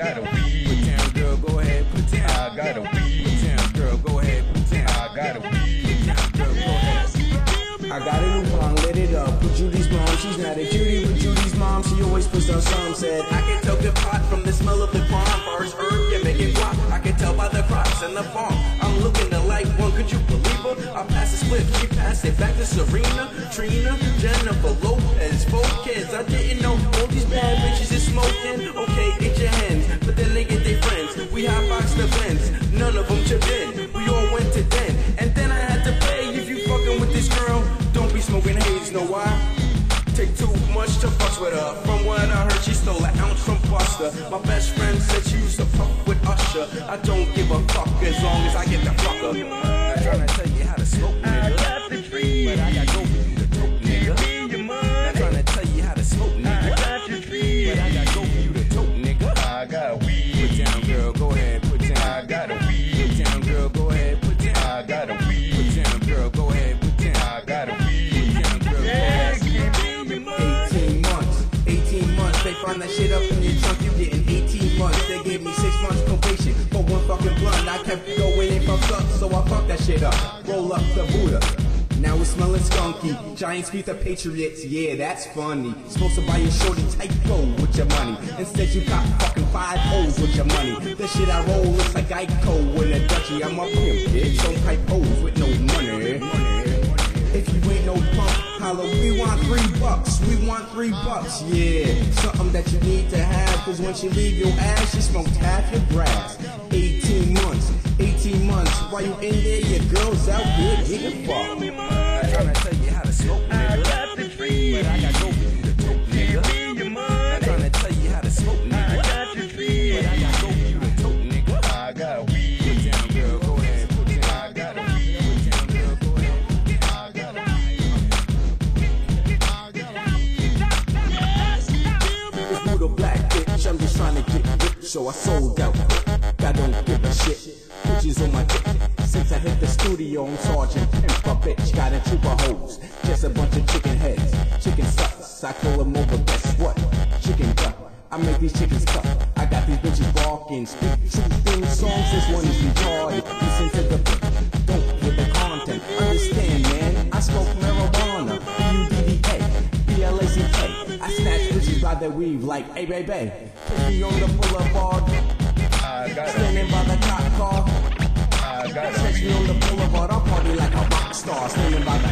got a weed. Put down, girl, go ahead, put down. I got a weed. Put down, girl, go ahead, put down. I got a weed. Put down, girl, go ahead. I got a new pong, lit it up with Judy's mom. She's not a cutie with Judy's mom. She always puts on some. Said I can tell the pot from the smell of the palm. First herb can make it guap. I can tell by the crops in the farm. I'm looking to like one. Could you believe her? I pass a split. She passed it back to Serena, Trina, Jennifer Lopez. 4 kids. I didn't know all these bad bitches is smoking. Okay, get your hands, but then they get their friends. We hotboxed the vents. None of them chipped in. We all went to den, and then I had to pay. If you fucking with this girl, don't be smoking haze, know why? Take too much to fuck with her. From what I heard, she stole an ounce from Buster. My best friend said she used to fuck with Usher. I don't give a fuck as long as I get the fucker. I'm trying to tell you how to smoke, nigga. I got the tree. But I got go for you to tote, nigga. I'm trying to tell you how to smoke, nigga. I got your tree. But I got go for you to tote, nigga. I got weed. Put down, girl, go ahead, put down. I got a weed. Put down, girl, go ahead, put down. I got a weed. Put down, girl, go ahead, put down. I got a weed. Put down, girl, go ahead. 18 months, they find that shit up in your trunk, you getting 18 months. They gave me 6 months probation for one fucking blunt. I kept going and fucked up, so I fucked that shit up. Roll up the Buddha. Now it's smelling skunky. Giants beat the Patriots, yeah, that's funny. Supposed to buy your shorty Typo with your money. Instead you got fucking 5 O's with your money. The shit I roll looks like Geico in a Dutchie. I'm a pimp, bitch, don't type O's with no money. If you ain't no punk, holla, we want $3. We want $3, yeah. Something that you need to have, cause when she leave your ass, she smoked half your grass. 18 months, 18 months. While you in there, your girl's out good getting fucked. I'm trying to tell you how to smoke, nigga. I got the tree. But I got go for you to tote, nigga. I'm trying to tell you how to smoke, nigga. I got your tree. But I got go for you to tote, nigga. I got weed. Put down, girl, go ahead, put down. I got a weed. Put down, girl, go ahead. I got a This little black bitch, I'm just trying to get rich, so I sold out quick. I don't give a shit. Pictures on my dick. Since I hit the studio, I'm Sergeant Pimp a bitch. Got a troop of hoes, just a bunch of chicken heads. Chicken sucks, I call them over, guess what? Chicken duck. I make these chickens cut. I got these bitches barking. Speak true theme songs, this one is retarded. Listen to the beat, don't with the content. Understand, man, I smoke marijuana. B-U-D-D-A, B-L-A-C-K. I snatch bitches by their weave like, hey, baby. Put me on the boulevard. I got a Standing by the cop car. I got a Catch me on the boulevard, I'll party like a rock star. Standing by the